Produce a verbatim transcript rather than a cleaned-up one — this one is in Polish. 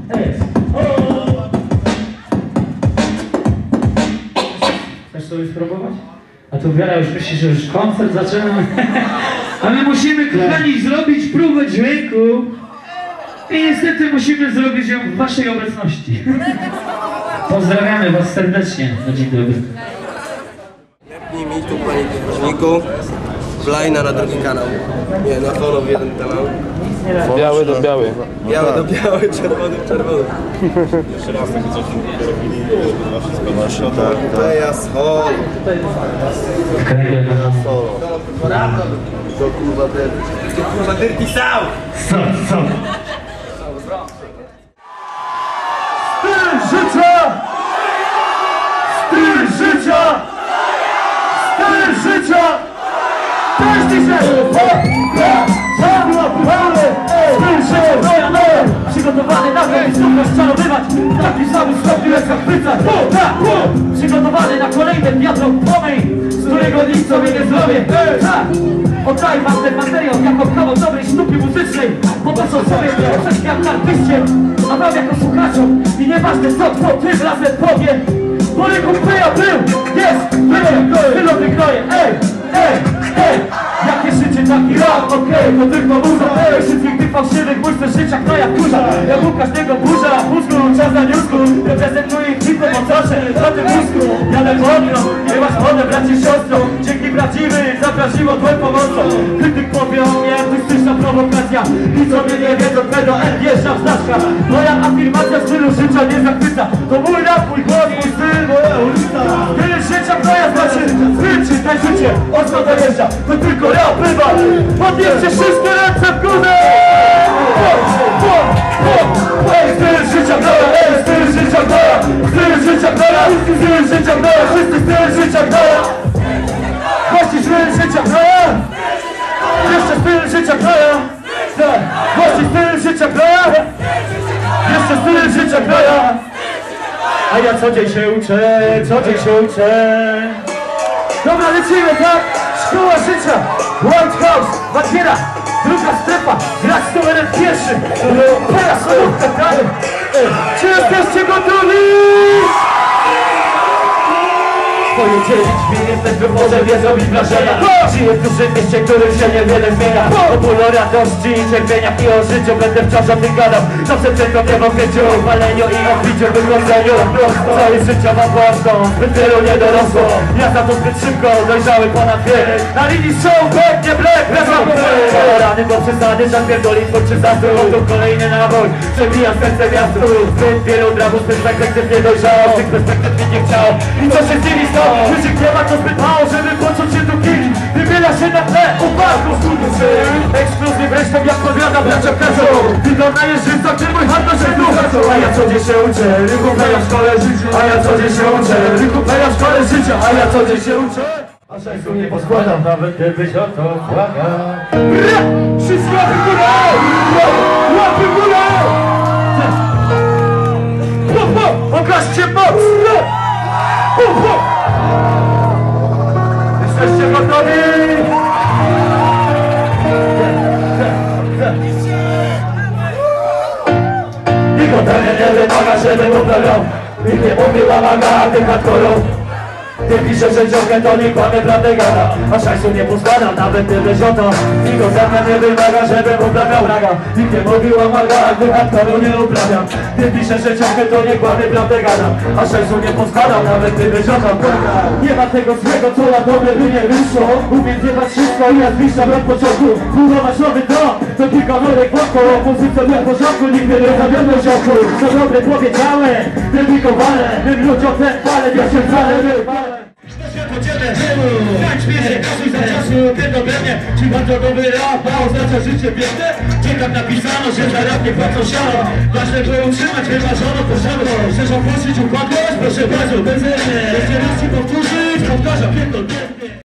Chcesz sobie spróbować? A tu Wiara już myśli, że już koncert zaczynamy. A my musimy, kochani, zrobić próbę dźwięku. I niestety musimy zrobić ją w waszej obecności. Pozdrawiamy was serdecznie. No, dzień dobry. Lepnij mi tu, panie kierowniku, Blajna na drugi kanał. Nie, na holo w jeden kanał. Biały do biały. Biały do biały, czerwony w czerwony. Jeszcze raz takie coś robili, na wszystko na środek. Kleja z holo. Solo. To kurwa dyrki. To kurwa dyrki są! Co, co? Styl życia! Styl życia! Styl życia! Każdy się! Styl życia! Przygotowany na to, by znów rozczarowywać. Taki samym stopniu jak zachwycać. Przygotowany na kolejny wiatrok płomień, z którego nic sobie nie zrobię. Oddaję wam ten materiał jako kawał dobrej sztuki muzycznej, bo to są sobie coś jak artyście, a wam jako słuchaczom. I nieważne co kto tym razem powie, bo rynku Peja był, jest, było, tyle wykroje. Ej, ej, ej, jakie życie, taki rap, okej, okay, to tylko muza. Ej, wszystkich tych fałszywych myślę życia knoja kurza. Ja mu każdego burza, mózgu, czas na niusku. Reprezentuję ich hipę, bo zawsze na tym mózgu. Jadę wolno, nie masz wodę, bracie, siostrą. Dzięki prawdziwy, zaprosiło twoją pomocą. Krytyk powie o mnie, artystyczna prowokacja. I co mnie nie wiedzą, będą N wjeżdża w znaczka. Moja afirmacja stylu życia nie zachwyca. To mój rap, mój głos, mój styl, moja ulica. Tyle życia knoja znaczy, wyczytaj życie, o co dojeżdża. To tylko rap bywa. Podnieście wszystkie ręce w górę. Ej, styl życia knoja, ej, styl życia knoja. Styl życia knoja, styl życia knoja. Wszyscy styl życia knoja. Właśnie styl życia knoja. Jeszcze styl życia knoja. Właśnie styl życia knoja. Jeszcze styl życia knoja. A ja co dzień się uczę, co dzień się uczę. Dobra, lecimy, tak? Szkoła życia, White House, Makiera, druga strefa, grać z numerem pierwszym. Teraz solówka, tak? Czy jesteście gotowi? Pojedzielić minut, lecz może nie zrobić wrażenia. Żyję w dużym mieście, którym się niewiele zmienia. O bólu, radości i cierpieniach i o życiu będę wciąż o tym gadał. Zawsze tylko nie w okryciu, waleniu i obiciu, wyglądaniu. Co jest życiowa porażką, zbyt wielu nie dorosło. Ja za to zbyt szybko, dojrzały ponad wiek. Na linii show, back, nie black, rezerwowy. Rany do przesady, żal pierdoli twórczy zasób. Oto kolejny nabój, przebijam serce miastu. Zbyt wielu dramów, zbyt perspektyw nie dojrzało. Tych perspektyw mi nie chciał. I co się z nimi stało? Życie nie ma to zbyt mało, żeby poczuć się tu kim. Wybiela się na tle upadku skurwysyn. Ekskluzyw resztą jak powiada bracia każą. Wygląda jeżdżywca, czy mój handel się duchacą. A ja co dzień się uczę, rynku peja w szkole życia. A ja co dzień się uczę, rynku peja w szkole życia. A ja co dzień się uczę. A szajsu nie poskładam, nawet gdybyś o to błaga. Wszyscy łapy w górę! Łapy w górę! Pokażcie moc! Jesteście gotowi? Nikogo nie wymaga, żeby poprawiał. Nikt nie mówiła maga, tym hardkorą. Ty piszesz, że ciągle to nie kłamie, prawdę gada. A szajsu nie poskładam, nawet gdybyś o to. Nikogo ze mnie nie wymaga, żebym uprawiał raga. Nikt nie mówiła maga, gdy hardkoru nie uprawiam. Ty piszesz, że ciągle to nie kłamie, prawdę gada. A szajsu nie poskładam, nawet gdybyś o to. Nie ma tego złego, co na dobre by nie wyszło. Umiem zjebać wszystko i ja zniszczam od początku. Budować nowy dom, to kilka norek wokół. Opozycja nie w porządku, nigdy nie zawiodłem ziołku. Co dobre powiedziałem, dedykowane. Tym ludziom ten palec, ja się wcale wyrwałem. Podzielę, tak śmiesznie, kasuj za czasu, ten ode mnie. Czy bardzo dobry rap, a oznacza życie biedne? Gdzie tam napisano, że za rap nie płacą siano. Ważne było utrzymać wymarzoną pożarą. Chcesz opłoszyć układność? Proszę bardzo, bezemnie. Jeszcze raz ci powtórzyć, powtarzam, pierdol, pierdol.